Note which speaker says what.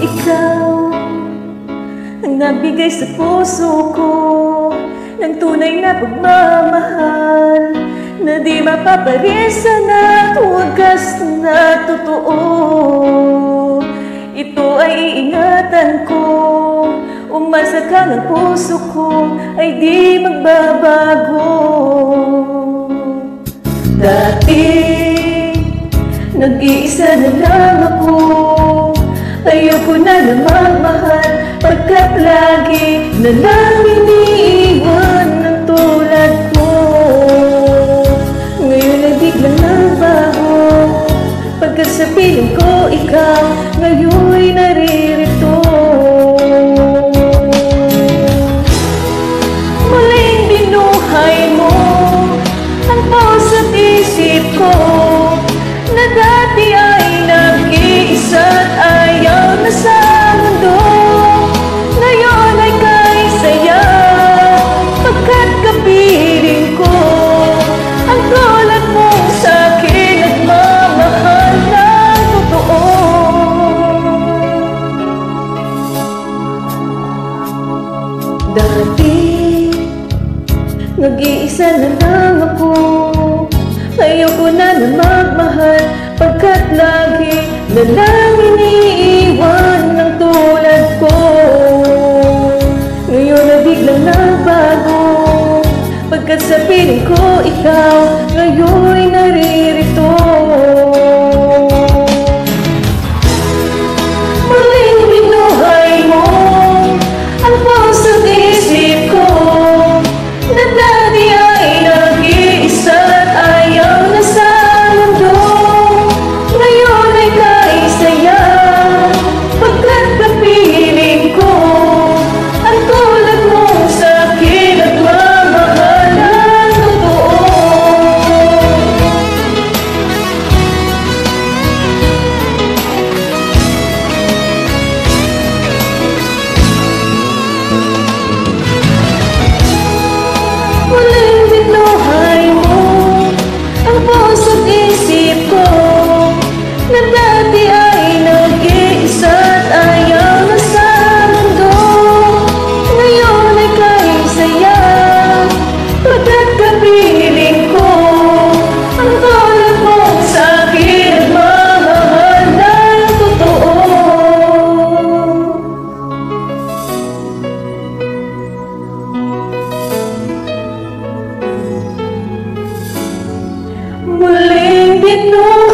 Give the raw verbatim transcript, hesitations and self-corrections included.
Speaker 1: ikaw ang nabigay sa puso ko ng tunay na pagmamahal na di mapaparisa na wagas na totoo. Ito ay iingatan ko, umasa ka ng puso ko ay di magbabago. Dati nag-iisa na lang ako, ayoko na na magmahal, pagkat lagi na lang iniiwan ng tulad ko. Ngayon ay biglang nagbago, pagkat sa piling ko ikaw ngayon'y naririto. Muling binuhay mo ang puso't isip ko na dati ay nag-iisa't ayaw na sa mundo. Ngayon ay kay saya, pagkat kapiling ko ang tulad mo sa'kin at mamahal ng totoo. Dati nag-iisa na lang ako, ayoko na na magmahal, pagkat lagi na lang iniiwan ng tulad ko. Ngayon na biglang nagbago, pagkat sa piling ko ikaw ngayon'y naririto. Muling binuhay mo ang puso't isip ko na dati ay nag-iisa't ayaw na sa mundo. Ngayon ay kay saya, pagkat kapiling ko ang tulad mo sa'kin at mamahal ng totoo. Muling binuhay mo ang puso't isip ko na dati ay nag-iisa't ayaw na sa mundo. Ngayon ay kay saya, pagkat kapiling ko ang tulad mo sa'kin at mamahal ng totoo. Muling binuhay